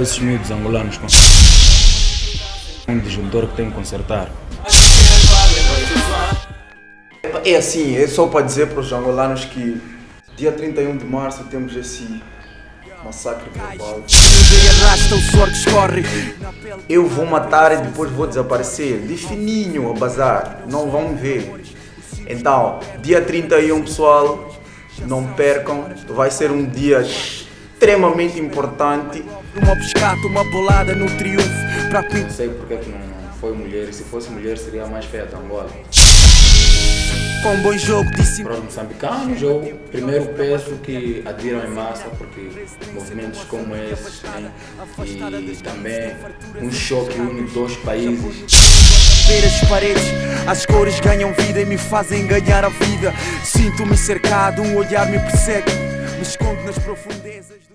igual esses miúdos angolanos com um disjuntor que tem que consertar. É assim, é só para dizer para os angolanos que dia 31 de março temos esse massacre global. Eu vou matar e depois vou desaparecer, de fininho a bazar, não vão me ver. Então, dia 31, pessoal, não percam, vai ser um dia extremamente importante. Uma pescata, uma bolada no triunfo. Não sei porque que não foi mulher, e se fosse mulher seria mais feia de Angola. Com bom jogo disse. Para os moçambicanos, eu primeiro peço que adiram em massa, porque movimentos como esses, né? E também um choque une dois países. Ver as paredes, as cores ganham vida e me fazem ganhar a vida. Sinto-me cercado, um olhar me persegue, me escondo nas profundezas.